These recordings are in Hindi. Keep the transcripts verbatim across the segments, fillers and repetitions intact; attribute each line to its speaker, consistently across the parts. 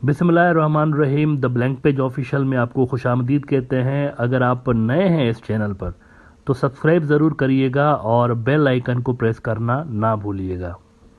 Speaker 1: बिस्मिल्लाहिर्रहमानिर्रहीम। द ब्लैंक पेज ऑफिशियल में आपको खुशामदीद कहते हैं। अगर आप नए हैं इस चैनल पर तो सब्सक्राइब ज़रूर करिएगा और बेल आइकन को प्रेस करना ना भूलिएगा।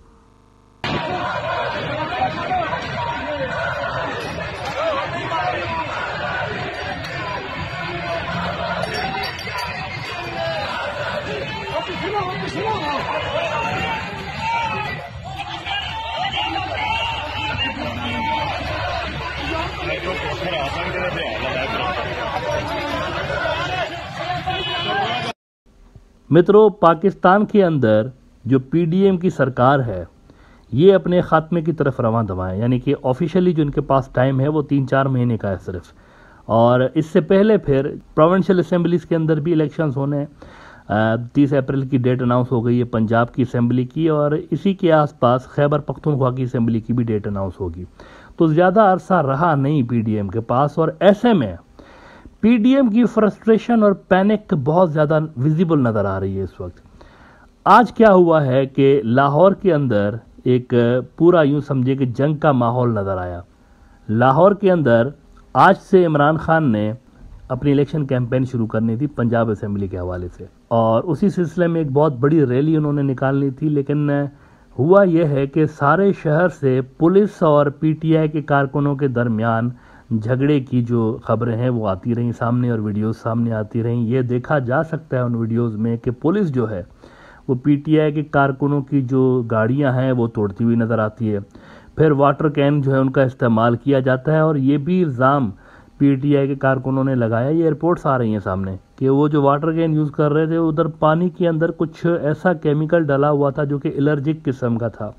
Speaker 1: मित्रों, पाकिस्तान के अंदर जो पीडीएम की सरकार है ये अपने खात्मे की तरफ रवां दवा है, यानी कि ऑफिशियली जो इनके पास टाइम है वो तीन चार महीने का है सिर्फ। और इससे पहले फिर प्रोविंशियल असेंबलीज के अंदर भी इलेक्शंस होने हैं। तीस अप्रैल की डेट अनाउंस हो गई है पंजाब की असेंबली की, और इसी के आसपास खैबर पख्तूनख्वा की असेंबली की भी डेट अनाउंस होगी। तो ज़्यादा अरसा रहा नहीं पीडीएम के पास, और ऐसे में पीडीएम की फ्रस्ट्रेशन और पैनिक बहुत ज़्यादा विजिबल नज़र आ रही है इस वक्त। आज क्या हुआ है कि लाहौर के अंदर एक पूरा यूं समझे कि जंग का माहौल नज़र आया। लाहौर के अंदर आज से इमरान खान ने अपनी इलेक्शन कैंपेन शुरू करनी थी पंजाब असेंबली के हवाले से, और उसी सिलसिले में एक बहुत बड़ी रैली उन्होंने निकालनी थी। लेकिन हुआ यह है कि सारे शहर से पुलिस और पीटीआई के कारकुनों के दरमियान झगड़े की जो खबरें हैं वो आती रहीं सामने, और वीडियोस सामने आती रहीं। ये देखा जा सकता है उन वीडियोस में कि पुलिस जो है वो पीटीआई के कारकुनों की जो गाड़ियां हैं वो तोड़ती हुई नज़र आती है। फिर वाटर कैन जो है उनका इस्तेमाल किया जाता है, और ये भी इल्ज़ाम पीटीआई के कारकुनों ने लगाया। ये रिपोर्ट्स आ रही हैं सामने कि वो जो वाटर कैन यूज़ कर रहे थे उधर पानी के अंदर कुछ ऐसा केमिकल डला हुआ था जो कि एलर्जिक किस्म का था।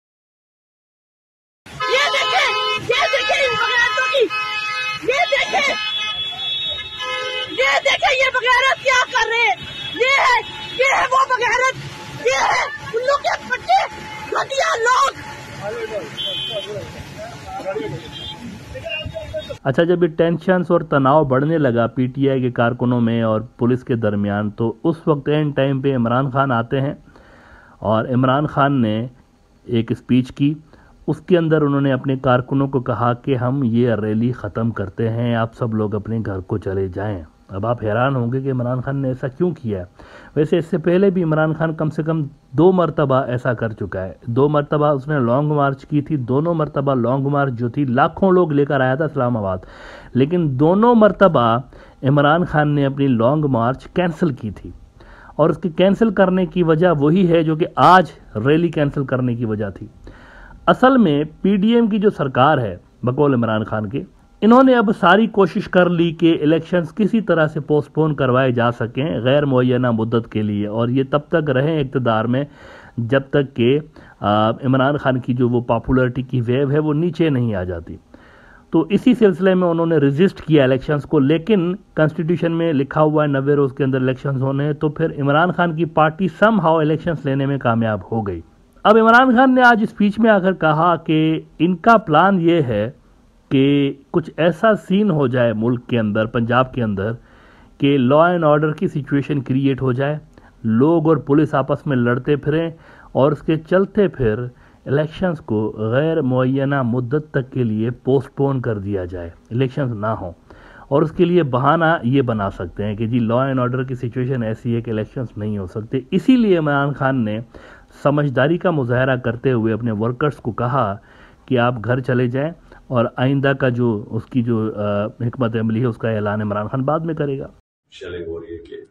Speaker 2: ये देखे ये बगैरत क्या कर रहे हैं। ये है ये है वो बगैरत, ये है उल्लू के पट्टे घटिया लोग।
Speaker 1: अच्छा, जब ये टेंशन्स और तनाव बढ़ने लगा पीटीआई के कारकुनों में और पुलिस के दरमियान, तो उस वक्त एंड टाइम पे इमरान खान आते हैं, और इमरान खान ने एक स्पीच की। उसके अंदर उन्होंने अपने कारकुनों को कहा कि हम ये रैली ख़त्म करते हैं, आप सब लोग अपने घर को चले जाएं। अब आप हैरान होंगे कि इमरान खान ने ऐसा क्यों किया है। वैसे इससे पहले भी इमरान खान कम से कम दो मरतबा ऐसा कर चुका है। दो मरतबा उसने लॉन्ग मार्च की थी। दोनों मरतबा लॉन्ग मार्च जो थी लाखों लोग लेकर आया था इस्लामाबाद, लेकिन दोनों मरतबा इमरान खान ने अपनी लॉन्ग मार्च कैंसिल की थी। और उसके कैंसिल करने की वजह वही है जो कि आज रैली कैंसिल करने की वजह थी। असल में पीडीएम की जो सरकार है बकौल इमरान खान के, इन्होंने अब सारी कोशिश कर ली कि इलेक्शंस किसी तरह से पोस्टपोन करवाए जा सकें गैर मुअय्यना मुद्दत के लिए, और ये तब तक रहें इक़्तिदार में जब तक कि इमरान खान की जो वो पॉपुलैरिटी की वेव है वो नीचे नहीं आ जाती। तो इसी सिलसिले में उन्होंने रजिस्ट किया इलेक्शंस को, लेकिन कॉन्स्टिट्यूशन में लिखा हुआ है नब्बे रोज़ के अंदर इलेक्शंस होने हैं। तो फिर इमरान खान की पार्टी सम हाउ इलेक्शंस लेने में कामयाब हो गई। अब इमरान खान ने आज स्पीच में आकर कहा कि इनका प्लान ये है कि कुछ ऐसा सीन हो जाए मुल्क के अंदर, पंजाब के अंदर, कि लॉ एंड ऑर्डर की सिचुएशन क्रिएट हो जाए, लोग और पुलिस आपस में लड़ते फिरें, और उसके चलते फिर इलेक्शंस को गैर मुअय्यना मुद्दत तक के लिए पोस्टपोन कर दिया जाए, इलेक्शंस ना हो। और उसके लिए बहाना ये बना सकते हैं कि जी लॉ एंड ऑर्डर की सिचुएशन ऐसी है कि इलेक्शंस नहीं हो सकते। इसीलिए इमरान खान ने समझदारी का मुजाहरा करते हुए अपने वर्कर्स को कहा कि आप घर चले जाएं, और आइंदा का जो उसकी जो हिकमत अमली है उसका ऐलान इमरान खान बाद में करेगा।
Speaker 3: शेलिंग हो रही है कि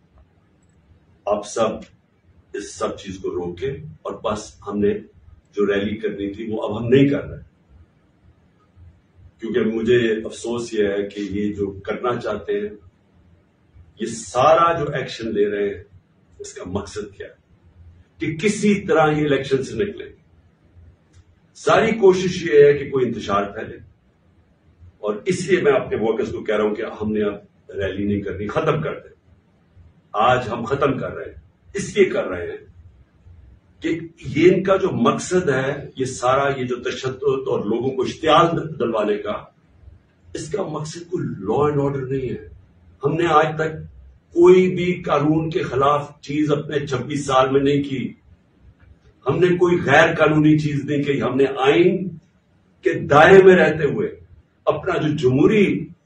Speaker 3: आप सब इस सब चीज को रोके, और बस हमने जो रैली करनी थी वो अब हम नहीं कर रहे, क्योंकि मुझे अफसोस ये है कि ये जो करना चाहते हैं, ये सारा जो एक्शन ले रहे हैं, इसका मकसद क्या है कि किसी तरह ये इलेक्शन से निकले। सारी कोशिश ये है कि कोई इंतशार फैले, और इसलिए मैं अपने वर्कर्स को कह रहा हूं कि हमने अब रैली नहीं करनी, खत्म कर दे। आज हम खत्म कर रहे हैं, इसलिए कर रहे हैं कि ये इनका जो मकसद है, ये सारा ये जो तशद्दुद और लोगों को इश्तियाल दिलवाने का, इसका मकसद कोई लॉ एंड ऑर्डर नहीं है। हमने आज तक कोई भी कानून के खिलाफ चीज अपने छब्बीस साल में नहीं की। हमने कोई गैर कानूनी चीज नहीं की। हमने आइन के दायरे में रहते हुए अपना जो जमहूरी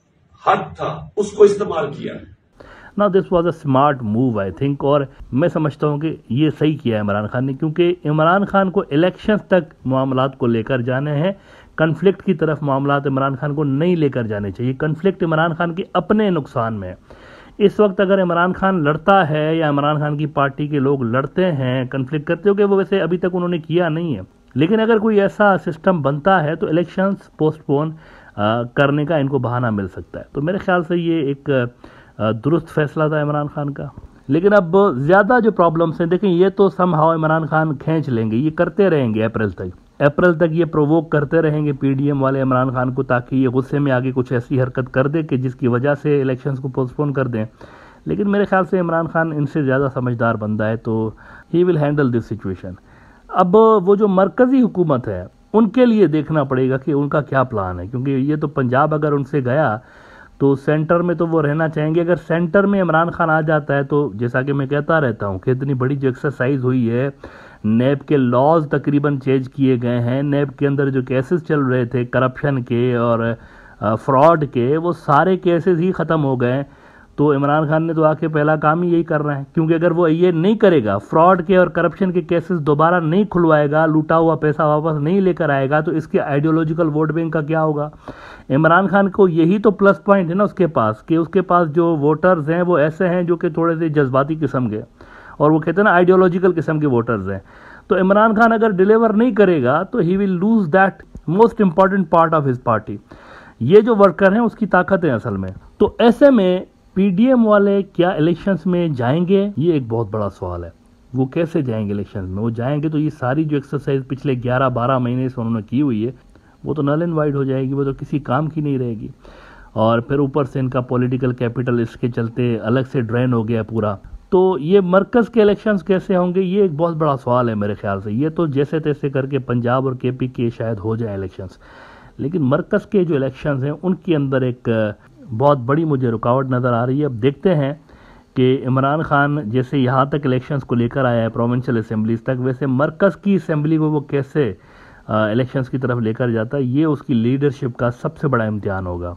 Speaker 3: हक था उसको इस्तेमाल किया।
Speaker 1: ना this was a smart move I think, और मैं समझता हूँ कि ये सही किया है इमरान खान ने, क्योंकि इमरान खान को इलेक्शंस तक मामलात को लेकर जाने हैं। कन्फ्लिक्ट की तरफ मामलात इमरान खान को नहीं लेकर जाने चाहिए। कन्फ्लिक्ट इमरान खान के अपने नुकसान में है। इस वक्त अगर इमरान खान लड़ता है या इमरान खान की पार्टी के लोग लड़ते हैं, कन्फ्लिक्ट करते हो, कि वो वैसे अभी तक उन्होंने किया नहीं है, लेकिन अगर कोई ऐसा सिस्टम बनता है तो इलेक्शंस पोस्टपोन करने का इनको बहाना मिल सकता है। तो मेरे ख्याल से ये एक आ, दुरुस्त फैसला था इमरान खान का। लेकिन अब ज़्यादा जो प्रॉब्लम्स हैं, देखें, ये तो समहाउ इमरान खान खींच लेंगे, ये करते रहेंगे अप्रैल तक अप्रैल तक ये प्रोवोक करते रहेंगे पीडीएम वाले इमरान खान को, ताकि ये गुस्से में आगे कुछ ऐसी हरकत कर दे कि जिसकी वजह से इलेक्शंस को पोस्टपोन कर दें। लेकिन मेरे ख्याल से इमरान खान इनसे ज़्यादा समझदार बंदा है, तो he will handle this situation. अब वो जो मरकज़ी हुकूमत है उनके लिए देखना पड़ेगा कि उनका क्या प्लान है, क्योंकि ये तो पंजाब अगर उनसे गया तो सेंटर में तो वो रहना चाहेंगे। अगर सेंटर में इमरान खान आ जाता है तो जैसा कि मैं कहता रहता हूँ कि इतनी बड़ी जो एक्सरसाइज हुई है, नैब के लॉज तकरीबन चेंज किए गए हैं, नैब के अंदर जो केसेस चल रहे थे करप्शन के और फ्रॉड के, वो सारे केसेस ही ख़त्म हो गए। तो इमरान खान ने तो आके पहला काम ही यही कर रहे हैं, क्योंकि अगर वो ये नहीं करेगा, फ्रॉड के और करप्शन के केसेस दोबारा नहीं खुलवाएगा, लूटा हुआ पैसा वापस नहीं लेकर आएगा, तो इसके आइडियोलॉजिकल वोट बैंक का क्या होगा। इमरान खान को यही तो प्लस पॉइंट है ना उसके पास, कि उसके पास जो वोटर्स हैं वो ऐसे हैं जो कि थोड़े से जज्बाती किस्म के, और वो कहते हैं ना आइडियोलॉजिकल किस्म के वोटर्स हैं। तो इमरान खान अगर डिलीवर नहीं करेगा तो he will lose that most important part of his party. ये जो वर्कर हैं उसकी ताकत है असल में। तो ऐसे में पीडीएम वाले क्या इलेक्शंस में जाएंगे, ये एक बहुत बड़ा सवाल है। वो कैसे जाएंगे इलेक्शंस में? वो जाएंगे तो ये सारी जो एक्सरसाइज पिछले ग्यारह बारह महीने से उन्होंने की हुई है वो तो नल एंड वाइड हो जाएगी, वो तो किसी काम की नहीं रहेगी। और फिर ऊपर से इनका पॉलिटिकल कैपिटल इसके चलते अलग से ड्रेन हो गया पूरा। तो ये मरकज़ के इलेक्शंस कैसे होंगे, ये एक बहुत बड़ा सवाल है मेरे ख्याल से। ये तो जैसे तैसे करके पंजाब और केपी के शायद हो जाए इलेक्शंस, लेकिन मरकज़ के जो इलेक्शंस हैं उनके अंदर एक बहुत बड़ी मुझे रुकावट नज़र आ रही है। अब देखते हैं कि इमरान खान जैसे यहाँ तक इलेक्शंस को लेकर आया है प्रोविंशियल असेंबलीज तक, वैसे मरकज़ की असेंबली को वो कैसे इलेक्शंस की तरफ लेकर जाता है। ये उसकी लीडरशिप का सबसे बड़ा इम्तिहान होगा।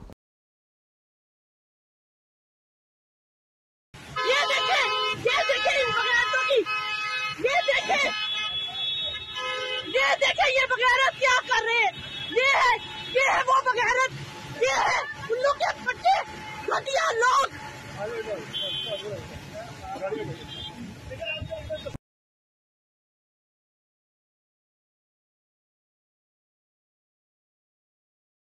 Speaker 2: ये देखें, ये देखें इन बगैरतों की, ये देखें, ये देखें ये बगैरत क्या कर रहे हैं। ये है, ये है वो बगैरत, ये है उल्लू के पट्टे घटिया लोग।